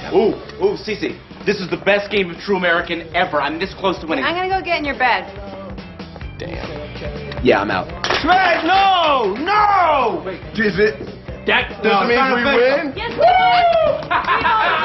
Ooh, Cece. This is the best game of True American ever. I'm this close to winning. I'm gonna go get in your bed. Damn. Yeah, I'm out. Schmidt, no! No! Is it? That Does it mean we win? Yes, we won!